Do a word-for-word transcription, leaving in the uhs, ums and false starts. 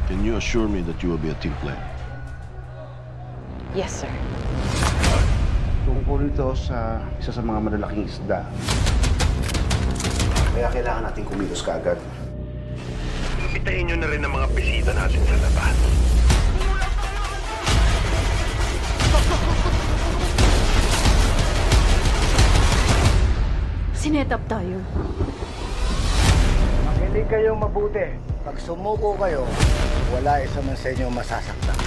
Can you assure me that you will be a team player? Yes, sir. Tungkol ito sa isa sa mga malalaking isda. Kaya kailangan natin kumilos kaagad. Bitayin nyo na rin ang mga bisita natin sa labas. Sinetap tayo. Makinig kayong mabuti. Pag sumuko kayo, wala isa man sa inyo masasaktan.